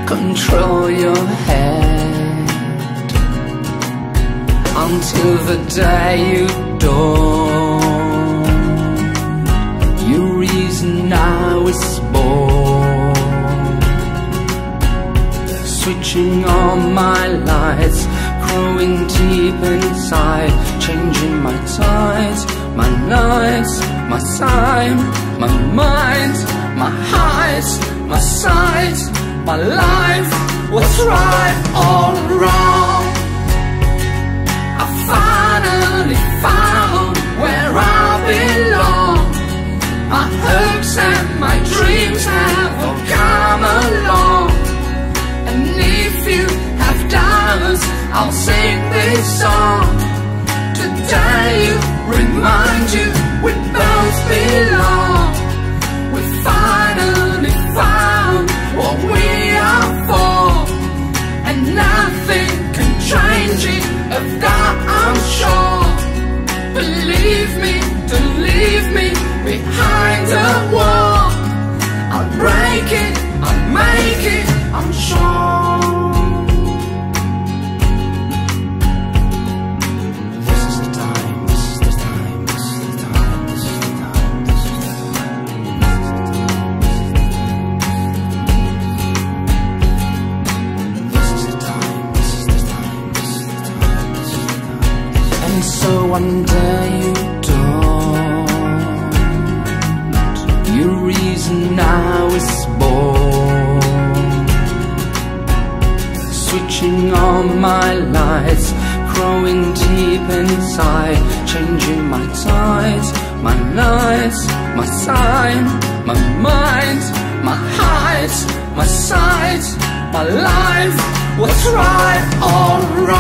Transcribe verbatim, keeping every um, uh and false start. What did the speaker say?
control your head until the day you dawn. Your reason now is born. Switching on my lights, growing deep inside, changing my tides, my nights, my time, my mind, my highs, my sights, my life. What's right or wrong? I finally found where I belong. My hopes and my dreams have all come along. And if you have doubts, I'll sing this song to tell you, remind you, we both belong. We finally found what we are for, and nothing can change it, of that I'm sure. Believe me, don't leave me behind the wall. I'll break it, I'll make it, I'm sure. So one day you dawned. Your reason now is born. Switching on my lights, growing deep inside, changing my tides, my nights, my time, my mind, my highs, my sights, my life. What's right or wrong?